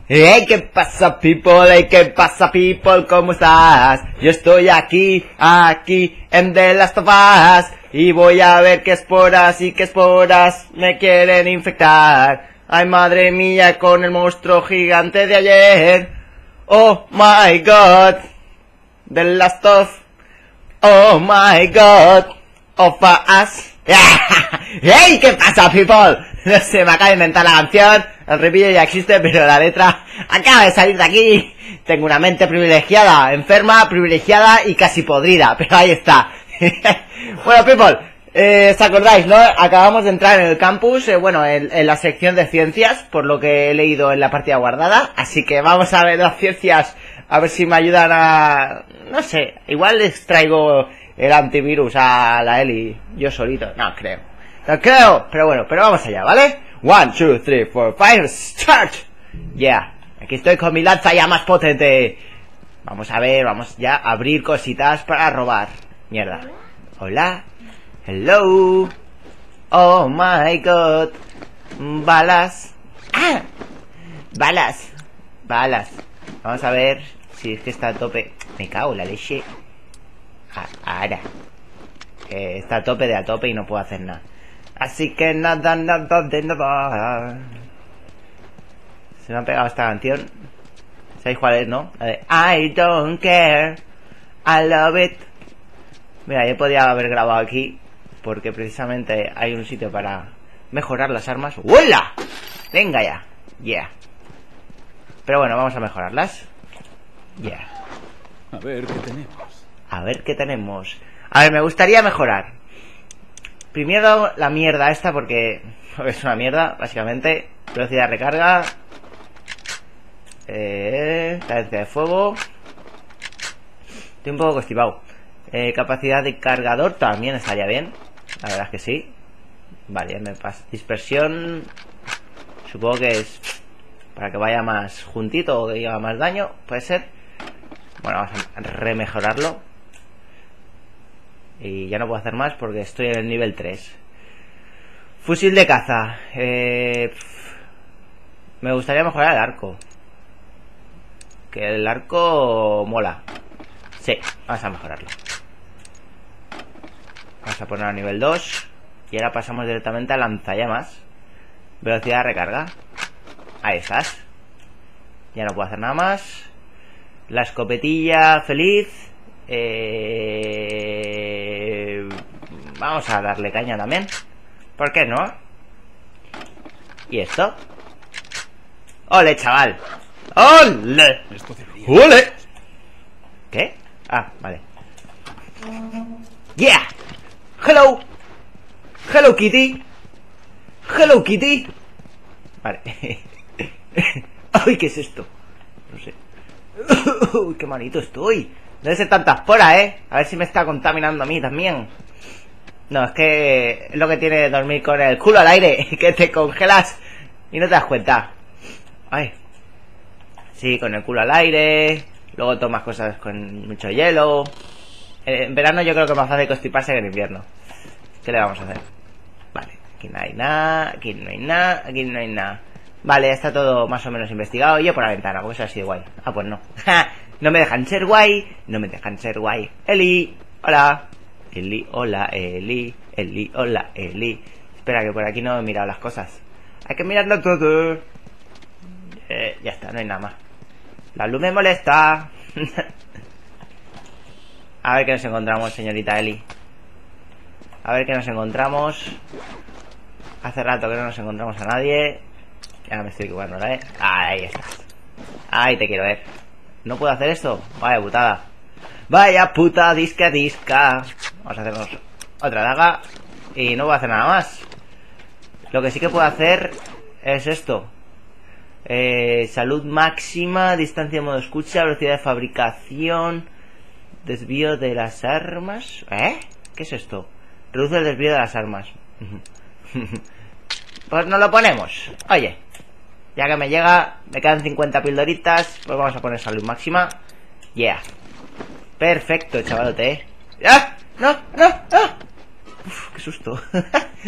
Hey, ¿qué pasa, people? Hey, ¿qué pasa, people? ¿Cómo estás? Yo estoy aquí, en The Last of Us, y voy a ver qué esporas y qué esporas me quieren infectar. Ay, madre mía, con el monstruo gigante de ayer. Oh my god, The Last of. Oh my god, of Us. Hey, ¿qué pasa, people? No sé, me acaba de inventar la canción. El ripillo ya existe, pero la letra acaba de salir de aquí. Tengo una mente privilegiada, enferma, privilegiada y casi podrida, pero ahí está. Bueno, people, ¿os acordáis, no? Acabamos de entrar en el campus, en la sección de ciencias, por lo que he leído en la partida guardada. Así que vamos a ver las ciencias, a ver si me ayudan a... no sé, igual les traigo el antivirus a la Eli yo solito. No creo, pero bueno, pero vamos allá, ¿vale? 1, 2, 3, 4, 5, start. Yeah, aquí estoy con mi lanza ya más potente. Vamos a ver, vamos ya a abrir cositas para robar. Mierda. Hola. Hello. Oh my god. Balas. ¡Ah! Balas. Vamos a ver si es que está a tope. Me cago en la leche. Ahora. Está a tope y no puedo hacer nada. Así que nada de nada. Se me ha pegado esta canción. ¿Sabéis cuál es, no? La de I don't care, I love it. Mira, yo podía haber grabado aquí, porque precisamente hay un sitio para mejorar las armas. ¡Hola! Venga ya. Yeah. Pero bueno, vamos a mejorarlas. Yeah. A ver qué tenemos. A ver, me gustaría mejorar. Primero la mierda esta, porque es una mierda, básicamente. Velocidad de recarga. Cadencia de fuego. Estoy un poco constipado. Capacidad de cargador también estaría bien. La verdad es que sí. Vale, me pasa. Dispersión. Supongo que es para que vaya más juntito o que haga más daño. Puede ser. Bueno, vamos a remejorarlo. Y ya no puedo hacer más porque estoy en el nivel 3. Fusil de caza. Me gustaría mejorar el arco. Que el arco mola. Sí, vamos a mejorarlo. Vamos a poner a nivel 2. Y ahora pasamos directamente a lanzallamas. Velocidad de recarga. Ahí estás. Ya no puedo hacer nada más. La escopetilla feliz. Vamos a darle caña también. ¿Por qué no? ¿Y esto? ¡Ole, chaval! ¡Ole! ¡Ole! ¿Qué? Ah, vale. ¡Yeah! ¡Hello! ¡Hello, Kitty! ¡Hello, Kitty! Vale. ¡Ay, qué es esto! No sé. ¡Uy, qué malito estoy! Debe ser tanta espora, ¿eh? A ver si me está contaminando a mí también. No, es que es lo que tiene dormir con el culo al aire. Que te congelas y no te das cuenta. Ay. Sí, con el culo al aire. Luego tomas cosas con mucho hielo. En verano yo creo que es más fácil constiparse que en invierno. ¿Qué le vamos a hacer? Vale, aquí no hay nada. Aquí no hay nada. Aquí no hay nada. Vale, está todo más o menos investigado. Yo por la ventana, porque eso ha sido guay. Ah, pues no. No me dejan ser guay. No me dejan ser guay. Eli, hola. Eli, hola, Eli. Eli, hola, Eli. Espera, que por aquí no he mirado las cosas. Hay que mirarlo todo. Ya está, no hay nada más. La luz me molesta. A ver qué nos encontramos, señorita Eli. A ver qué nos encontramos. Hace rato que no nos encontramos a nadie. Ya me estoy equivocando, ¿eh? Ahí estás. Ahí te quiero ver. ¿No puedo hacer esto? Vaya putada. Vaya puta disca. Vamos a hacernos otra daga. Y no voy a hacer nada más. Lo que sí que puedo hacer es esto. Salud máxima, distancia de modo escucha, velocidad de fabricación, desvío de las armas. ¿Qué es esto? Reduce el desvío de las armas. Pues nos lo ponemos. Oye, ya que me llega, me quedan 50 pildoritas. Pues vamos a poner salud máxima. Yeah. Perfecto, chavalote, ¡Ah! ¡No! Uf, qué susto.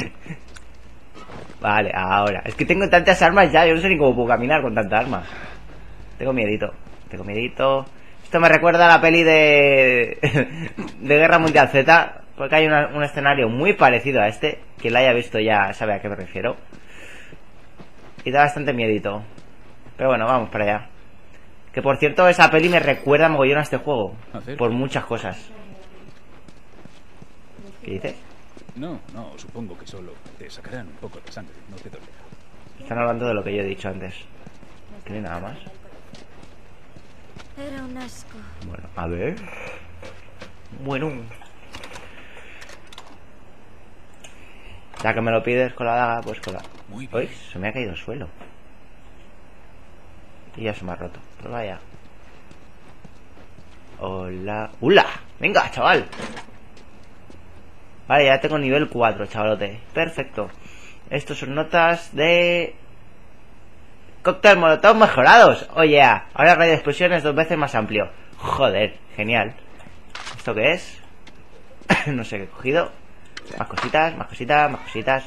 Vale, ahora. Es que tengo tantas armas ya, yo no sé ni cómo puedo caminar con tantas armas. Tengo miedito. Tengo miedito. Esto me recuerda a la peli de Guerra Mundial Z, porque hay un escenario muy parecido a este. Quien la haya visto ya sabe a qué me refiero. Y da bastante miedito. Pero bueno, vamos para allá. Que por cierto, esa peli me recuerda mogollón a este juego. Por muchas cosas. ¿Qué dices? No, supongo que solo te sacarán un poco de sangre, no te dolerá. Están hablando de lo que yo he dicho antes. Que no hay nada más. Era un asco. Bueno, a ver. Bueno. Ya que me lo pides con la daga, pues con la... Uy, se me ha caído al suelo. Y ya se me ha roto. Pero vaya. Hola. ¡Hula! Venga, chaval. Vale, ya tengo nivel 4, chavalote. Perfecto. Estos son notas de... Cóctel molotov mejorados. Oye, ahora el radio de explosión es 2 veces más amplio. Joder, genial. ¿Esto qué es? No sé qué he cogido. Más cositas, más cositas, más cositas.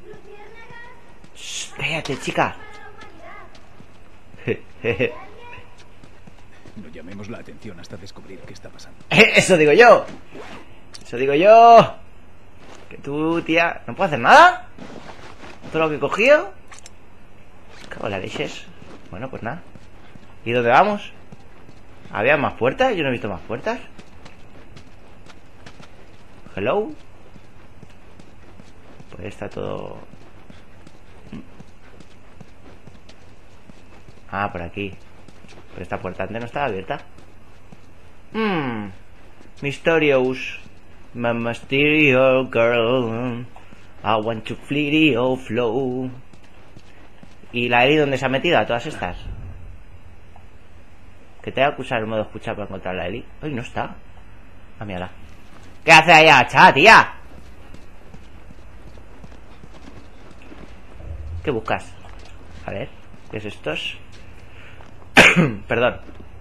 Shh, cállate, chica. No llamemos la atención hasta descubrir qué está pasando. Eso digo yo. Eso digo yo. Que tú, tía, ¿no puedo hacer nada? Todo lo que he cogido. Cago en la leches. Bueno, pues nada. ¿Y dónde vamos? ¿Había más puertas? Yo no he visto más puertas. Hello. Pues está todo... Ah, por aquí. Pero esta puerta antes no estaba abierta. Mysterious. My mysterious girl. I want to flee the flow. ¿Y la Eli dónde se ha metido a todas estas? Que te voy a acusar el modo escuchar para encontrar la Eli. Ay, no está. Ah, mírala. ¿Qué hace ahí agachada, tía? ¿Qué buscas? A ver, ¿qué es estos? Perdón.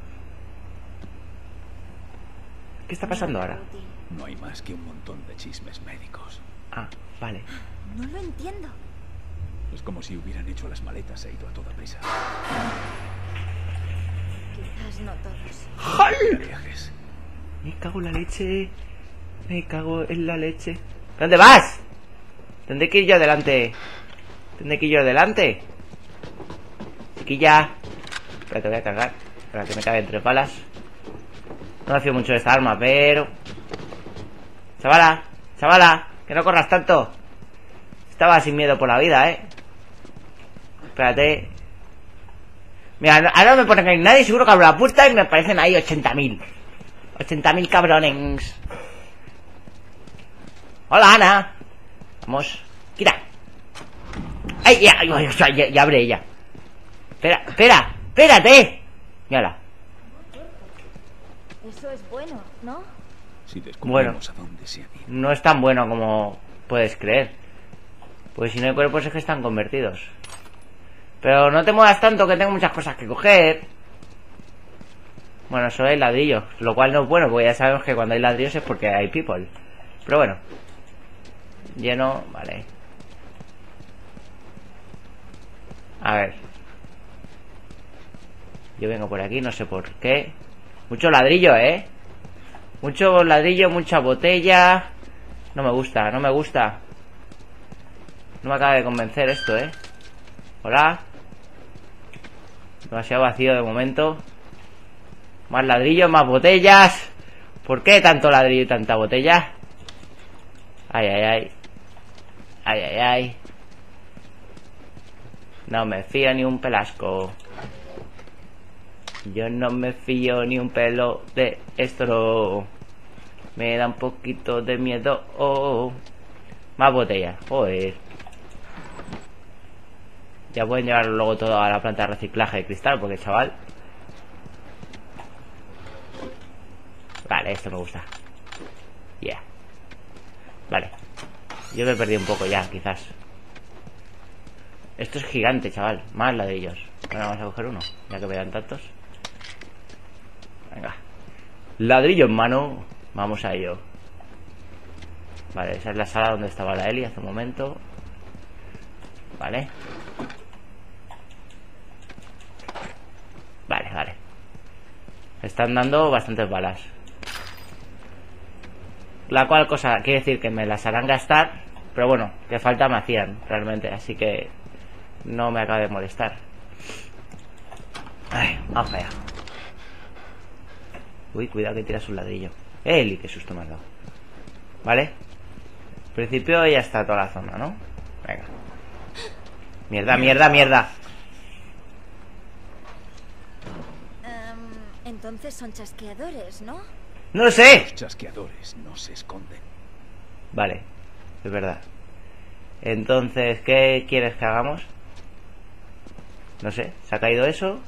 ¿Qué está pasando ahora? No hay más que un montón de chismes médicos. Ah, vale. No lo entiendo. Es como si hubieran hecho las maletas e ido a toda prisa. Quizás no todos. ¡Jol! Viajes. Me cago en la leche. Me cago en la leche. ¿Dónde vas? Tendré que ir yo adelante. Tendré que ir yo adelante. Chiquilla. Espera, te voy a cargar. Para que me cabe entre balas. No me fío mucho de esta arma, pero... Chavala, chavala, que no corras tanto. Estaba sin miedo por la vida, Espérate. Mira, ahora no me pone que hay nadie. Seguro que abro la puerta y me aparecen ahí 80.000. 80.000 cabrones. Hola, Ana. Vamos. Quita. ¡Ay, ya abre ella! Espérate. Mírala. Eso es bueno, ¿no? Si descubrimos a dónde se han ido. No es tan bueno como puedes creer. Pues si no hay cuerpos es que están convertidos. Pero no te muevas tanto, que tengo muchas cosas que coger. Bueno, eso es ladrillo. Lo cual no es bueno, porque ya sabemos que cuando hay ladrillos es porque hay people. Pero bueno. Lleno, vale. A ver. Yo vengo por aquí, no sé por qué. Mucho ladrillo, mucho ladrillo, mucha botella. No me gusta, no me gusta. No me acaba de convencer esto, Hola. Demasiado vacío de momento. Más ladrillos, más botellas. ¿Por qué tanto ladrillo y tanta botella? Ay. No me fío ni un pelasco. Yo no me fío ni un pelo de esto. Me da un poquito de miedo. Más botellas, joder. Ya pueden llevarlo luego todo a la planta de reciclaje de cristal, porque chaval. Vale, esto me gusta. Yeah. Vale. Yo me he perdido un poco ya, quizás. Esto es gigante, chaval. Más ladrillos. Bueno, vamos a coger uno, ya que me dan tantos. Venga. Ladrillo en mano. Vamos a ello. Vale, esa es la sala donde estaba la Eli hace un momento. Vale. Vale. Están dando bastantes balas. La cual cosa quiere decir que me las harán gastar. Pero bueno, que falta me hacían realmente. Así que no me acaba de molestar. Ay, vamos allá. Uy, cuidado que tiras un ladrillo. Eli, qué susto me has dado. Vale. En principio ya está toda la zona, ¿no? Venga. Mierda, mierda, mierda. Entonces son chasqueadores, ¿no? ¡No lo sé! Los chasqueadores no se esconden. Vale, es verdad. Entonces, ¿qué quieres que hagamos? No sé, ¿se ha caído eso?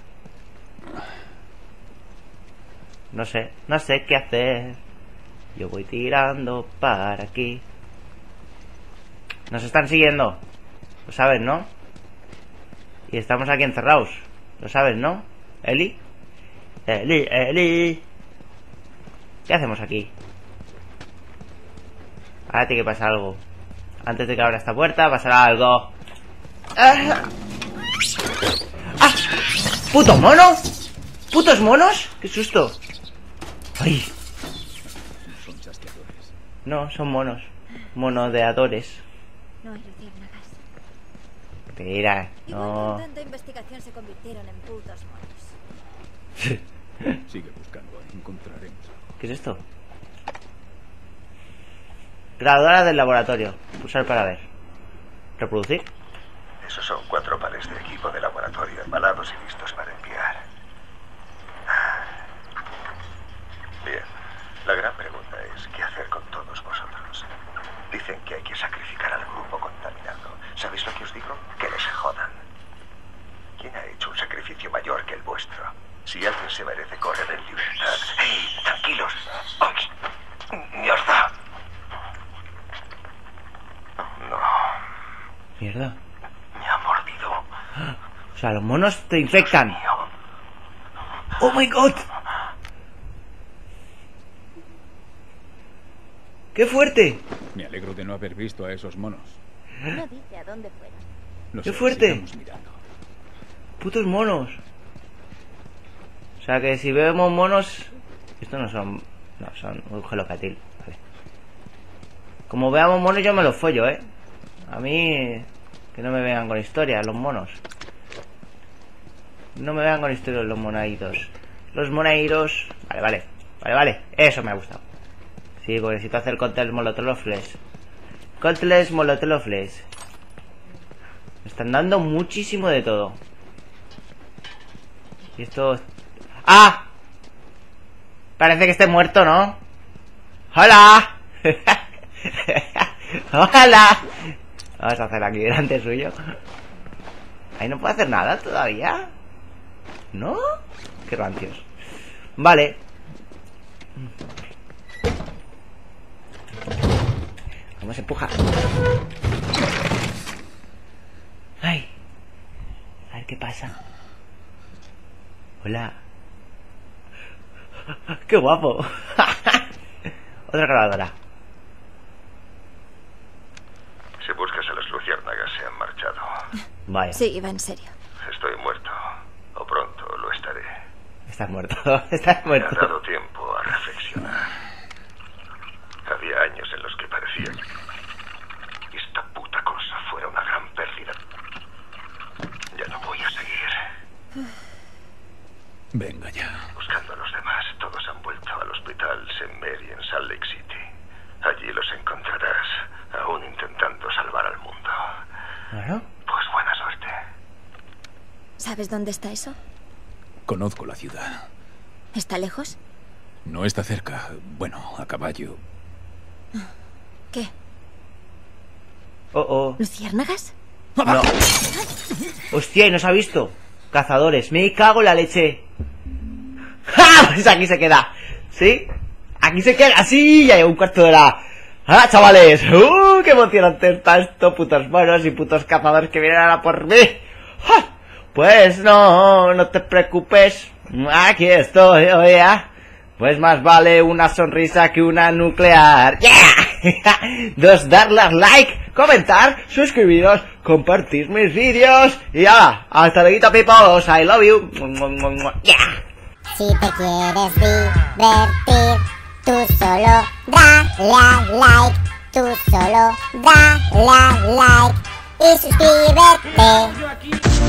No sé qué hacer. Yo voy tirando para aquí. Nos están siguiendo. Lo sabes, ¿no? Y estamos aquí encerrados. Lo sabes, ¿no? Eli. Eli, Eli. ¿Qué hacemos aquí? Ahora tiene que pasar algo. Antes de que abra esta puerta pasará algo. ¡Ah! ¡Ah! ¡Puto mono! ¿Putos monos? ¡Qué susto! ¡Ay! Son chasqueadores. No, son monos. Monodeadores. No hay luciérnagas. Mira, Igual no. con tanta investigación se convirtieron en putos monos. Sigue buscando, encontraremos. ¿Qué es esto? Grabadora del laboratorio. Pulsar para ver. Reproducir. Esos son 4 pares de equipo de laboratorio embalados y listos para enviar. Bien, la gran pregunta es ¿qué hacer con todos vosotros? Dicen que hay que sacrificar al grupo contaminado. ¿Sabéis lo que os digo? Que les jodan. ¿Quién ha hecho un sacrificio mayor que el vuestro? Si alguien se merece correr en libertad... ¡Hey! ¡Tranquilos! ¡Ay! ¡Mierda! No, Mierda. me ha mordido. O sea, los monos te infectan. Mío. ¡Oh my god! ¡Qué fuerte! Me alegro de no haber visto a esos monos. No dice a dónde fueron. Lo ¡Qué sé, fuerte! sigamos mirando. ¡Putos monos! O sea que si vemos monos... Estos no son... No, son un gelocatil. Vale. Como veamos monos yo me los follo, ¿eh? A mí... Que no me vengan con historias los monos. No me vengan con historias los monaitos. Los monairos... Vale, vale. Vale, vale. Eso me ha gustado. Sí, porque necesito hacer cócteles molotolofles. Cócteles molotolofles. Me están dando muchísimo de todo. Y esto... ¡Ah! Parece que esté muerto, ¿no? ¡Hola! ¡Hola! Vamos a hacer aquí delante suyo. Ahí no puedo hacer nada todavía. ¿No? Qué rancios. Vale. Vamos, empuja. Ay. A ver qué pasa. Hola. ¡Qué guapo! Otra grabadora. Si buscas a las luciérnagas, se han marchado. Vaya. Sí, iba en serio. Estoy muerto. O pronto lo estaré. Estás muerto. Estás Me ha muerto. dado tiempo a reflexionar. Había años en los que parecía que esta puta cosa fuera una gran pérdida. Ya no voy a seguir. Venga ya. Buscando a los demás, todos han vuelto al hospital St. Mary en Salt Lake City. Allí los encontrarás, aún intentando salvar al mundo. Claro. Pues buena suerte. ¿Sabes dónde está eso? Conozco la ciudad. ¿Está lejos? No está cerca. Bueno, a caballo. ¿Qué? Oh, oh. ¿Luciérnagas? No. Hostia, y nos ha visto. Cazadores. Me cago en la leche. ¡Ja! Pues aquí se queda. ¿Sí? Aquí se queda. ¡Sí! Ya llevo un cuarto de hora. ¡Ah, chavales! ¡Qué emocionante está esto! Putos monos y putos cazadores que vienen ahora por mí. ¡Ja! Pues no te preocupes. Aquí estoy, oye. Pues más vale una sonrisa que una nuclear. ¡Yeah! Dos, darle like, comentar, suscribiros, compartir mis vídeos. Y ya, hasta luego, people. I love you. Yeah. Si te quieres divertir, tú solo dale a like, tú solo dale a like y suscríbete.